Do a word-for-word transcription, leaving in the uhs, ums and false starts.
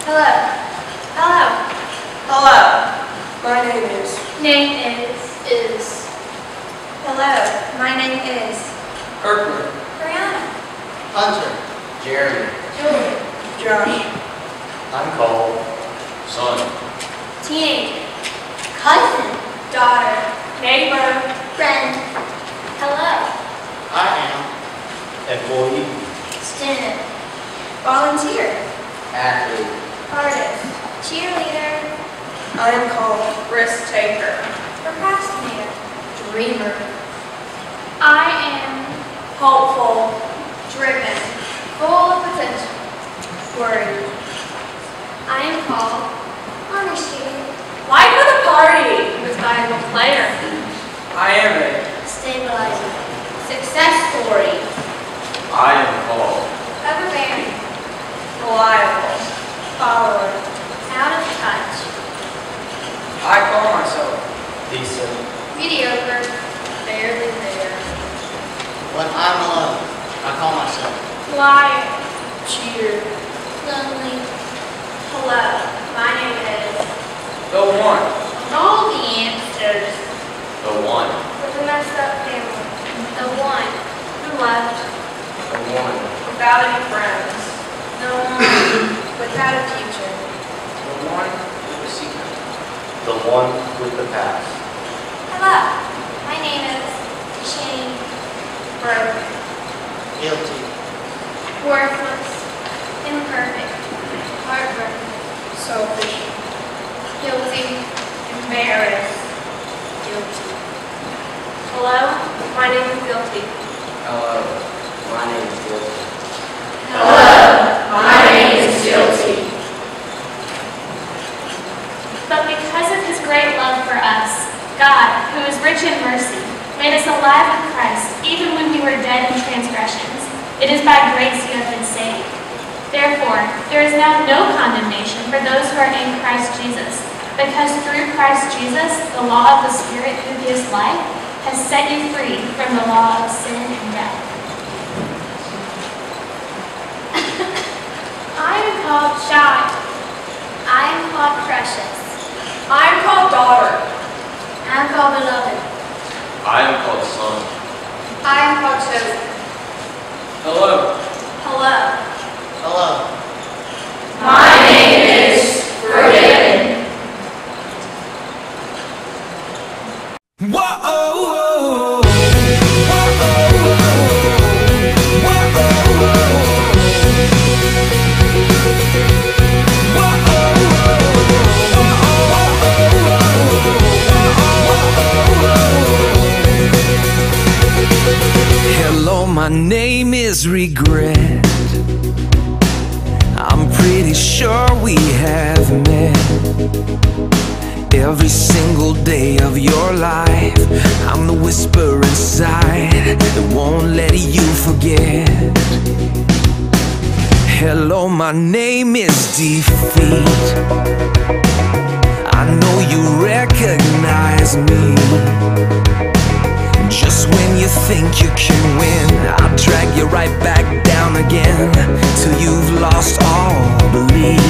Hello. Hello. Hello. My name is. Name is. Is. Hello. My name is. Kirkland. Brianna. Hunter. Jeremy. Julie. Josh. I'm Cole. Son. Teenager. Cousin. Daughter. Neighbor. Friend. Hello. I am. Employee. Student. Volunteer. Athlete. Artist. Cheerleader. I am called risk taker. Procrastinator. Dreamer. I am hopeful. Driven. Full of potential. Worried. I am called honor student. Life of the party. Valuable player. I am a. Stabilizer. Success story. I am called. Overbearing. Reliable. Follower. Out of touch. I call myself. Decent. Mediocre. Barely there. When I'm alone, I call myself. Liar. Cheater. Lonely. Hello. My name is. The one. All the answers. The one. With a messed up family. The one who left. The one. Without any friends. The one without a future. The one with a secret. The one with the past. Hello. My name is Shane. Broken. Guilty. Worthless. Imperfect. Heartbroken. Selfish. Guilty. Embarrassed. Guilty. Hello. My name is Guilty. Hello. My name is Guilty. Hello. My name is Guilty. But because of his great love for us, God, who is rich in mercy, made us alive with Christ, even when we were dead in transgressions. It is by grace you have been saved. Therefore, there is now no condemnation for those who are in Christ Jesus, because through Christ Jesus, the law of the Spirit who gives life has set you free from the law of sin and death. I am called Shy. I am called Precious. I am called daughter. I am called Beloved. I am called son. I am called Chosen. Hello. Hello. Hello. My name is Forgiven. Hello, my name is Regret. I'm pretty sure we have met. Every single day of your life, I'm the whisper inside that won't let you forget. Hello, my name is Defeat. I know you recognize me. Just when you think you can win, I'll drag you right back down again till you've lost all belief.